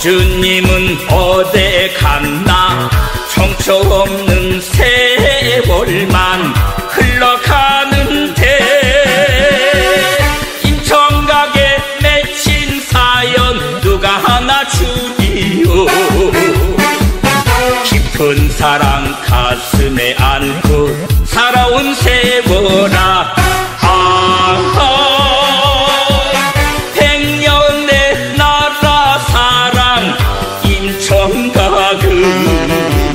석주님은 어데갔나 정처없는 세월만 흘러가는데 임청각에 맺힌 사연 누가 하나 주리요. 깊은 사랑 가슴에 안고 살아온 세월아, 백년의 나라사랑 임청각은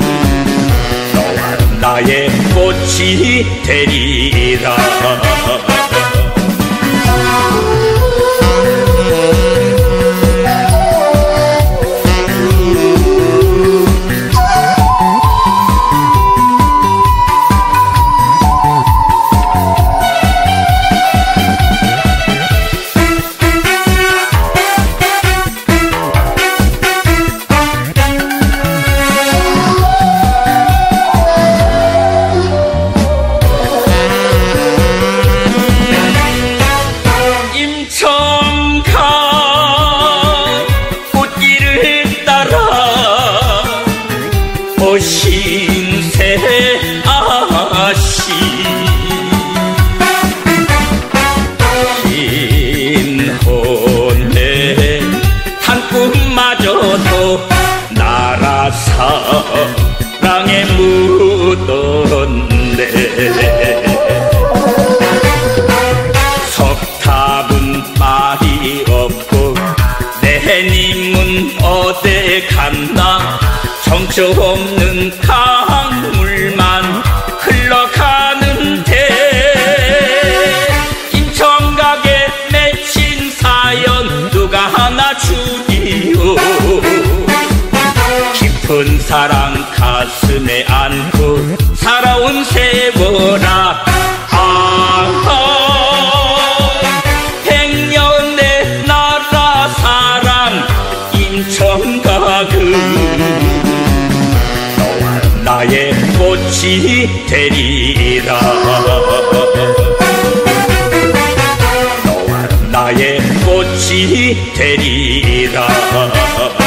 너와 나의 꽃이 되리라. 신세 아씨 인혼의 한 꿈마저도 나라사랑에 묻었네. 석탑은 말이 없고 내님은 어데갔나 정처없는 강물만 흘러가는데 임청각에 맺힌 사연 누가 하나 주리요. 깊은 사랑 가슴에 안고 살아온 세월아, 백년의 나라사랑 임청각은 나의 꽃이 되리라. 너와 나의 꽃이 되리라.